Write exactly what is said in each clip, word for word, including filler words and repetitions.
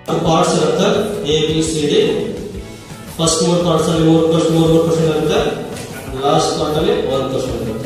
Parts ಇರುತ್ತೆ A B C D. First ಮೂರು parts ಅಲ್ಲಿ ಮೂರು ಕ್ವಶನ್ ಮೂರು ಮೂರು ಕ್ವಶನ್ ಇರುತ್ತೆ. ಲಾಸ್ಟ್ ಪಾರ್ಟ್ ಅಲ್ಲಿ ಒಂದು ಕ್ವಶನ್ ಇರುತ್ತೆ.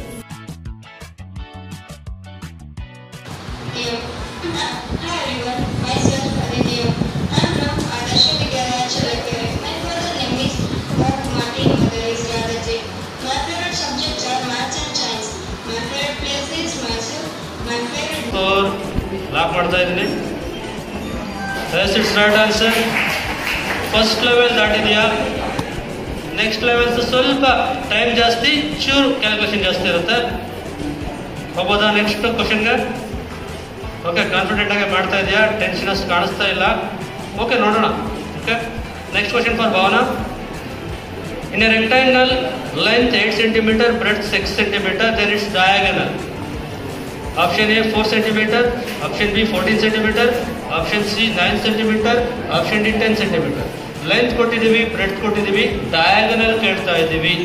ಲಾಕ್ ಮಾಡ್ತಾ ಇದ್ದೀನಿ. Yes it's right answer. First level ದಾಟಿದೆಯಾ? ನೆಕ್ಸ್ಟ್ ಲೆವೆಲ್ಸ್ ಸ್ವಲ್ಪ ಟೈಮ್ ಜಾಸ್ತಿ, ಚೂರು ಕ್ಯಾಲ್ಕುಲೇಷನ್ ಜಾಸ್ತಿ ಇರುತ್ತೆ. ಹೋಗ್ಬೋದಾ ನೆಕ್ಸ್ಟ್ ಕ್ವಶನ್ಗೆ? ಓಕೆ, ಕಾನ್ಫಿಡೆಂಟ್ ಆಗಿ ಮಾಡ್ತಾ ಇದೆಯಾ? ಟೆನ್ಷನ್ ಅಷ್ಟು ಕಾಣಿಸ್ತಾ ಇಲ್ಲ. ಓಕೆ, ನೋಡೋಣ. Okay, next question for Bhavana. In a rectangle length eight centimetre, breadth six centimetre, then it's diagonal. Option A four centimetre, option B fourteen centimetre, option C nine centimetre, option D ten centimetre. Length ಕೊಟ್ಟಿದ್ದೀವಿ, breadth ಕೊಟ್ಟಿದ್ದೀವಿ, diagonal ಕೇಳ್ತಾ ಇದ್ದೀವಿ.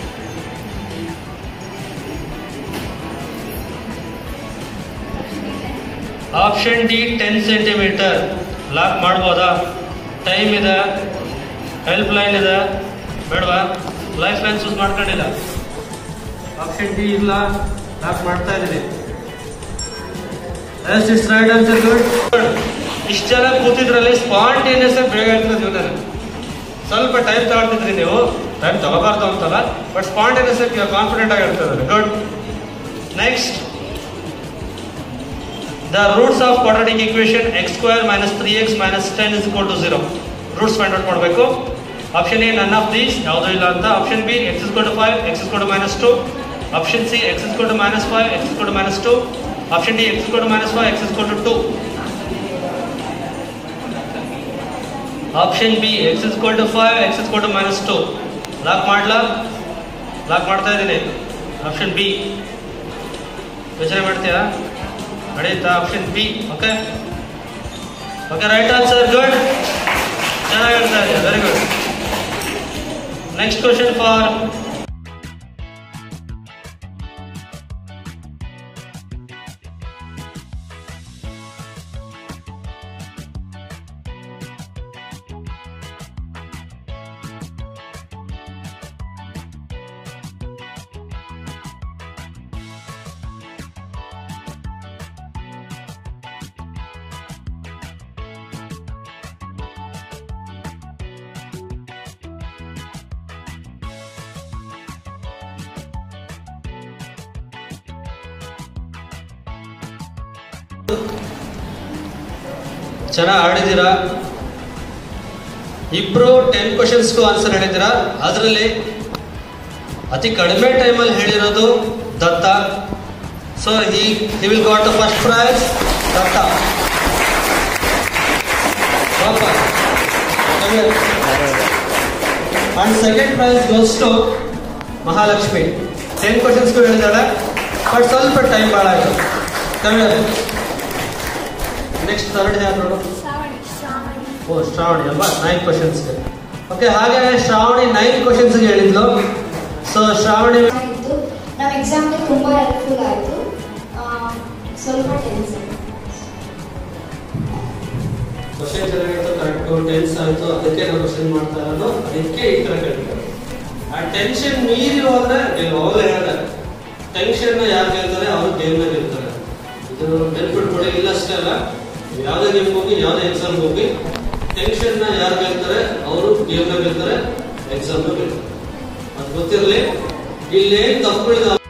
Option D ten centimetre. Lock ಮಾಡ್ಬೋದಾ? Time ಇದೆ, help line ಇದೆ, ಬೇಡವಾ? Life line choose ಮಾಡ್ಕೊಂಡಿಲ್ಲ. Option D ಇಲ್ಲ, ಲಾಕ್ ಮಾಡ್ತಾ ಇದ್ದೀನಿ. Yes it's right answer. Good. ಇಷ್ಟು ಜನ ಕೂತಿದ್ರಲ್ಲಿ ಸ್ಪಾಂಟೇನಿಯಸ್ ಆಗಿ ಬೇಗ ಆಗ್ತದೆ ಜೀವನ. ಸ್ವಲ್ಪ ಟೈಮ್ ತಗೊಳ್ತಿದ್ರಿ ನೀವು, ಟೈಮ್ ತಗೋಬಾರ್ದು ಅಂತಲ್ಲ, ಬಟ್ ಸ್ಪಾಂಟೇನಿಯಸ್ ಆಗಿ ಕಾನ್ಫಿಡೆಂಟ್ ಆಗಿ ಇರ್ತದೆ. Good. Next, the roots of quadratic equation X square minus three X minus ten is equal to zero. Roots find out ಮಾಡಬೇಕು. Option A none of these, ಯಾವುದೂ ಇಲ್ಲ ಅಂತ. Option B X is to five, X is to minus two. Option C X is to minus five, X is to minus two. Option D X to minus five, X is to two. Option B X is to five, X is to minus two. Lock ಮಾಡ್ಲಾ? Lock ಮಾಡ್ತಾ ಇದ್ದೀನಿ. Option B. ಯೋಚನೆ ಮಾಡ್ತೀಯಾ? ನಡೆಯುತ್ತಾ? Option B. Okay okay right answer. Good. ಚೆನ್ನಾಗಿ ಹೇಳ್ತಾ ಇದೆಯಾ? Very good. Next question for ಚೆನ್ನಾಗಿ ಆಡಿದ್ದೀರಾ. ಇಬ್ರು ಟೆನ್ ಕ್ವಶನ್ಸ್ಗೂ ಆನ್ಸರ್ ಹೇಳಿದ್ದೀರಾ. ಅದರಲ್ಲಿ ಅತಿ ಕಡಿಮೆ ಟೈಮಲ್ಲಿ ಹೇಳಿರೋದು Datta. So he he will got the first prize. Datta. And second prize goes to Mahalakshmi. Ten ಕ್ವಶನ್ಸ್ಗೂ ಹೇಳಿದ್ದಾಳೆ, ಬಟ್ ಸ್ವಲ್ಪ ಟೈಮ್ ಭಾಳ ಆಯಿತು. ನೆಕ್ಸ್ಟ್ ಥರ್ಡ್ ಯಾರು ನೋಡು? ಓ ಶ್ರಾವಣಿ ಅಲ್ವಾ? ನೈನ್ ಕ್ವಶನ್ಸ್ಗೆ. ಓಕೆ, ಹಾಗೆ ಶ್ರಾವಣಿ ನೈನ್ ಕ್ವಶನ್ಸ್ಗೆ ಹೇಳಿದ್ಲು. ಸೊ ಶ್ರಾವಣಿ ನಮ್ಮ ಎಕ್ಸಾಮ್ಗೆ ತುಂಬಾ ಹೆಲ್ಪ್ಫುಲ್ ಆಯಿತು. ಸ್ವಲ್ಪ ಟೆನ್ಸ್ ಕ್ವಶನ್ ಚೆನ್ನಾಗಿತ್ತು, ಕರೆಕ್ಟು, ಟೆನ್ಸ್ ಆಯಿತು. ಅದಕ್ಕೆ ನಾವು ಕ್ವಶನ್ ಮಾಡ್ತಾ ಇರೋದು. ಅದಕ್ಕೆ ಈ ಥರ ಕೇಳ್ತಾರೆ. ಆ ಟೆನ್ಷನ್ ಮೀರಿ ಹೋದ್ರೆ ಅವಾಗಲೇ ಹೇಳಿದೆ, ಟೆನ್ಷನ್ ಯಾರು ಗೆಲ್ತಾರೆ ಅವರು ಗೇಮ್ನ ಗೆಲ್ತಾರೆ. ಇದು ನೆನ್ಪಿಟ್ಕೊಳ್ಳಿ. ಇಲ್ಲ ಅಷ್ಟೇ ಅಲ್ಲ, ಯಾವುದೇ ಗೇಮ್ ಹೋಗಿ ಯಾವುದೇ ಎಕ್ಸಾಮ್ ಹೋಗಿ ಟೆನ್ಷನ್ ನ ಯಾರು ಗೆಲ್ತಾರೆ ಅವರು ಗೇಮ್ ನ ಗೆಲ್ತಾರೆ, ಎಕ್ಸಾಮ್ ನ ಗೆಲ್ತಾರೆ. ಅದು ಗೊತ್ತಿರಲಿ. ಇಲ್ಲೇನು ತಪ್ಪುಗಳಿದಾವೆ